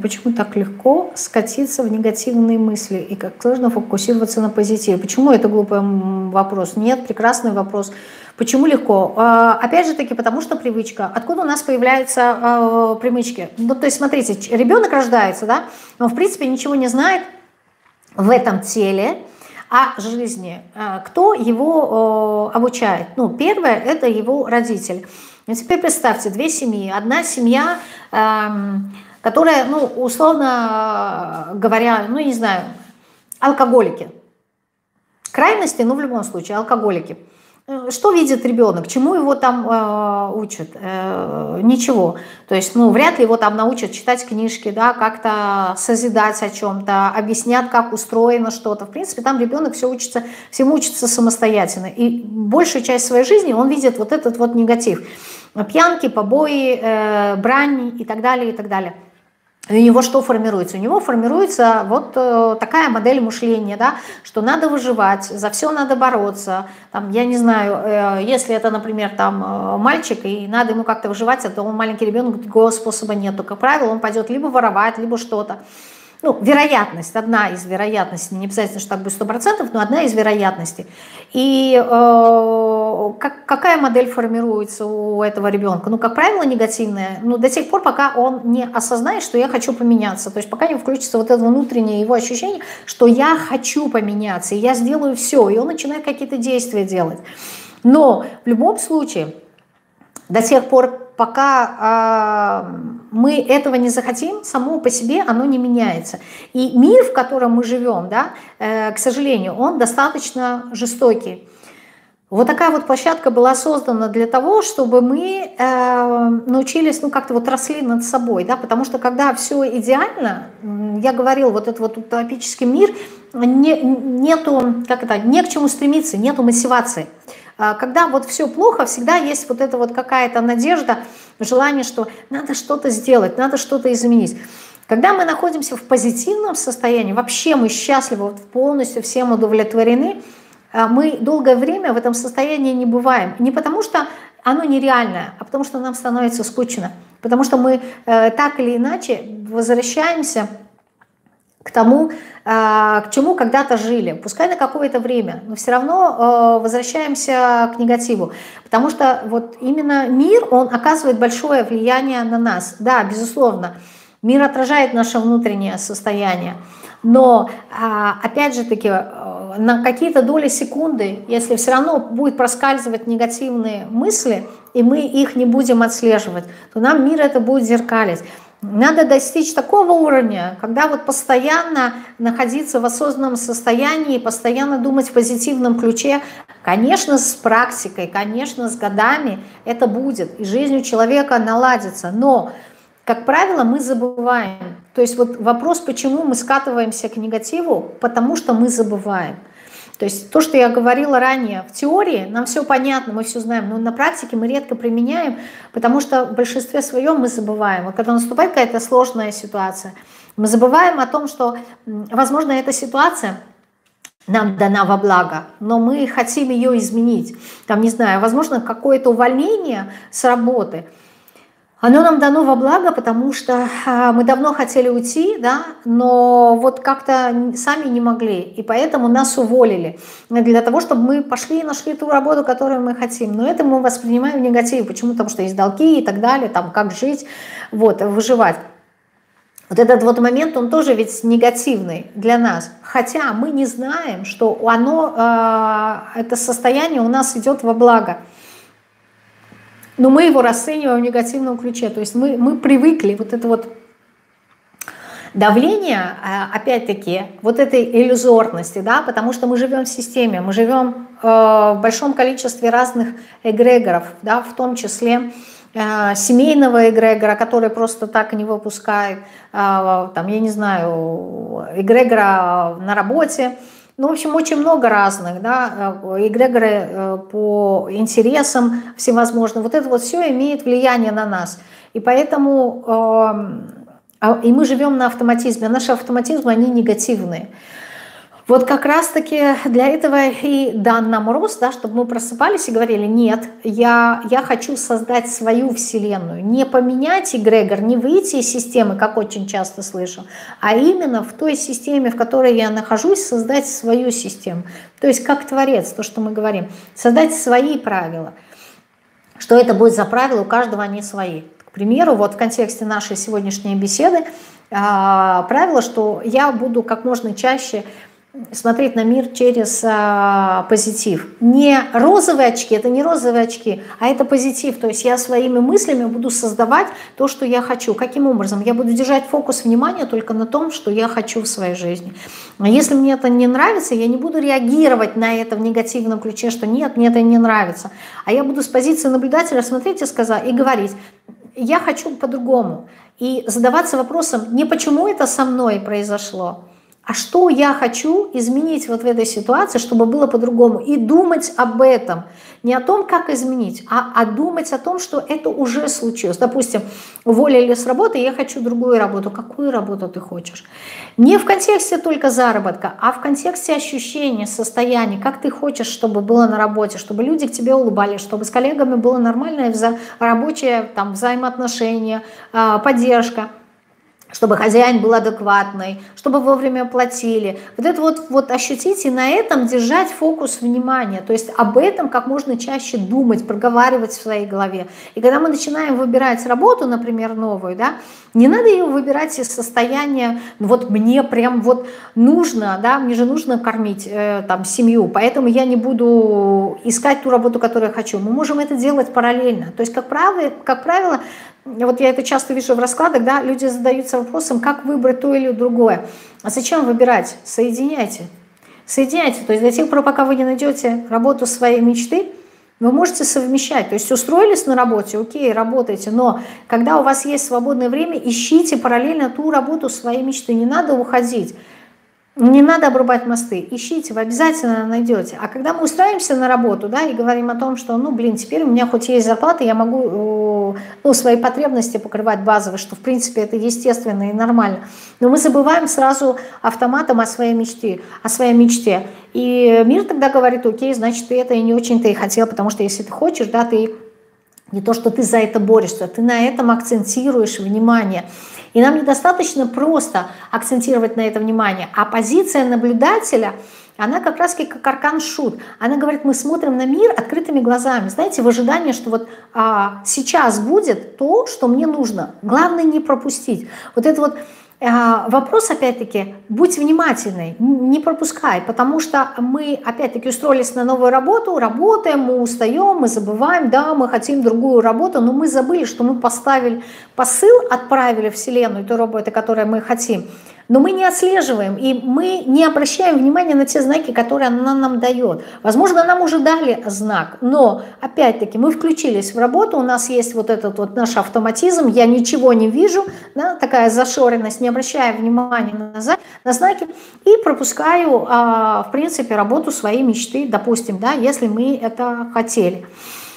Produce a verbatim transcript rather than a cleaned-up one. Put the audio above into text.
почему так легко скатиться в негативные мысли и как сложно фокусироваться на позитиве? Почему это глупый вопрос? Нет, прекрасный вопрос. Почему легко? Опять же таки, потому что привычка. Откуда у нас появляются привычки? Ну, то есть, смотрите, ребенок рождается, да, он в принципе ничего не знает в этом теле о жизни. Кто его обучает? Ну, первое, это его родитель. Ну, теперь представьте, две семьи. Одна семья, эм, которая, ну, условно говоря, ну, не знаю, алкоголики. Крайности, ну, в любом случае, алкоголики. Что видит ребенок? Чему его там э, учат? Э, ничего. То есть, ну, вряд ли его там научат читать книжки, да, как-то созидать о чем-то, объяснят, как устроено что-то. В принципе, там ребенок все учится, всему учится самостоятельно. И большую часть своей жизни он видит вот этот вот негатив. Пьянки, побои, э, брань и так далее, и так далее. И у него что формируется? У него формируется вот э, такая модель мышления, да, что надо выживать, за все надо бороться. Там, я не знаю, э, если это, например, там, э, мальчик, и надо ему как-то выживать, то он маленький ребенок, другого способа нет. Как правило, он пойдет либо воровать, либо что-то. Ну, вероятность, одна из вероятностей, не обязательно, что так будет сто процентов, но одна из вероятностей. И э, как, какая модель формируется у этого ребенка? Ну, как правило, негативная, ну, до тех пор, пока он не осознает, что я хочу поменяться, то есть пока не включится вот это внутреннее его ощущение, что я хочу поменяться, и я сделаю все, и он начинает какие-то действия делать. Но в любом случае, до тех пор, пока э, мы этого не захотим, само по себе оно не меняется. И мир, в котором мы живем, да, э, к сожалению, он достаточно жестокий. Вот такая вот площадка была создана для того, чтобы мы э, научились, ну, как-то вот росли над собой, да, потому что когда все идеально, я говорил, вот этот вот утопический мир, не, нету, как это, не к чему стремиться, нету мотивации. Когда вот все плохо, всегда есть вот эта вот какая-то надежда, желание, что надо что-то сделать, надо что-то изменить. Когда мы находимся в позитивном состоянии, вообще мы счастливы, вот полностью всем удовлетворены, мы долгое время в этом состоянии не бываем. Не потому что оно нереальное, а потому что нам становится скучно. Потому что мы э, так или иначе возвращаемся к тому, к чему когда-то жили, пускай на какое-то время, но все равно возвращаемся к негативу, потому что вот именно мир, он оказывает большое влияние на нас. Да, безусловно, мир отражает наше внутреннее состояние, но опять же таки на какие-то доли секунды, если все равно будет проскальзывать негативные мысли, и мы их не будем отслеживать, то нам мир это будет зеркалить. Надо достичь такого уровня, когда вот постоянно находиться в осознанном состоянии, постоянно думать в позитивном ключе. Конечно, с практикой, конечно, с годами это будет, и жизнь у человека наладится. Но, как правило, мы забываем. То есть вот вопрос, почему мы скатываемся к негативу, потому что мы забываем. То есть то, что я говорила ранее, в теории нам все понятно, мы все знаем, но на практике мы редко применяем, потому что в большинстве своем мы забываем. Вот когда наступает какая-то сложная ситуация, мы забываем о том, что, возможно, эта ситуация нам дана во благо, но мы хотим ее изменить. Там, не знаю, возможно, какое-то увольнение с работы, оно нам дано во благо, потому что мы давно хотели уйти, да, но вот как-то сами не могли, и поэтому нас уволили для того, чтобы мы пошли и нашли ту работу, которую мы хотим. Но это мы воспринимаем в негативе. Почему? Потому что есть долги и так далее, там, как жить, вот, выживать. Вот этот вот момент, он тоже ведь негативный для нас. Хотя мы не знаем, что оно, это состояние у нас идет во благо. Но мы его расцениваем в негативном ключе. То есть мы, мы привыкли, вот это вот давление, опять-таки, вот этой иллюзорности, да, потому что мы живем в системе, мы живем э, в большом количестве разных эгрегоров, да, в том числе э, семейного эгрегора, который просто так не выпускает, э, там, я не знаю, эгрегора на работе. Ну, в общем, очень много разных, да, эгрегоры по интересам всевозможным. Вот это вот все имеет влияние на нас. И поэтому, э, и мы живем на автоматизме. Наши автоматизмы, они негативные. Вот как раз-таки для этого и дан нам рост, да, чтобы мы просыпались и говорили, нет, я, я хочу создать свою вселенную, не поменять эгрегор, не выйти из системы, как очень часто слышу, а именно в той системе, в которой я нахожусь, создать свою систему. То есть как творец, то, что мы говорим, создать свои правила. Что это будет за правила, у каждого они свои. К примеру, вот в контексте нашей сегодняшней беседы правило, что я буду как можно чаще смотреть на мир через а, позитив. Не розовые очки, это не розовые очки, а это позитив. То есть я своими мыслями буду создавать то, что я хочу. Каким образом? Я буду держать фокус внимания только на том, что я хочу в своей жизни. А если мне это не нравится, я не буду реагировать на это в негативном ключе, что нет, мне это не нравится. А я буду с позиции наблюдателя смотреть и сказать, и говорить, я хочу по-другому. И задаваться вопросом, не почему это со мной произошло, а что я хочу изменить вот в этой ситуации, чтобы было по-другому. И думать об этом. Не о том, как изменить, а, а думать о том, что это уже случилось. Допустим, уволили с работы, я хочу другую работу. Какую работу ты хочешь? Не в контексте только заработка, а в контексте ощущения, состояния. Как ты хочешь, чтобы было на работе, чтобы люди к тебе улыбались, чтобы с коллегами было нормальное вза- рабочее там, взаимоотношение, э, поддержка. Чтобы хозяин был адекватный, чтобы вовремя платили. Вот это вот, вот ощутить и на этом держать фокус внимания. То есть об этом как можно чаще думать, проговаривать в своей голове. И когда мы начинаем выбирать работу, например, новую, да, не надо ее выбирать из состояния, ну вот мне прям вот нужно, да, мне же нужно кормить э, там семью, поэтому я не буду искать ту работу, которую я хочу. Мы можем это делать параллельно. То есть, как правило, как правило, вот я это часто вижу в раскладах, да, люди задаются вопросом, как выбрать то или другое. А зачем выбирать? Соединяйте. Соединяйте. То есть до тех пор, пока вы не найдете работу своей мечты, вы можете совмещать. То есть устроились на работе, окей, работайте, но когда у вас есть свободное время, ищите параллельно ту работу своей мечты. Не надо уходить. Не надо обрубать мосты, ищите, вы обязательно найдете. А когда мы устраиваемся на работу, да, и говорим о том, что, ну, блин, теперь у меня хоть есть зарплата, я могу, ну, свои потребности покрывать базовые, что, в принципе, это естественно и нормально. Но мы забываем сразу автоматом о своей мечте, о своей мечте. И мир тогда говорит, окей, значит, ты это и не очень-то и хотел, потому что если ты хочешь, да, ты не то, что ты за это борешься, ты на этом акцентируешь внимание. И нам недостаточно просто акцентировать на это внимание, а позиция наблюдателя, она как раз как аркан-шут. Она говорит, мы смотрим на мир открытыми глазами, знаете, в ожидании, что вот а, сейчас будет то, что мне нужно. Главное не пропустить. Вот это вот а, вопрос, опять-таки, будь внимательной, не пропускай, потому что мы, опять-таки, устроились на новую работу, работаем, мы устаем, мы забываем, да, мы хотим другую работу, но мы забыли, что мы поставили посыл, отправили в Вселенную той работы, которую мы хотим, но мы не отслеживаем, и мы не обращаем внимания на те знаки, которые она нам дает. Возможно, нам уже дали знак, но, опять-таки, мы включились в работу, у нас есть вот этот вот наш автоматизм, я ничего не вижу, да, такая зашоренность, не обращая внимания на, на знаки, и пропускаю, а, в принципе, работу своей мечты, допустим, да, если мы это хотели.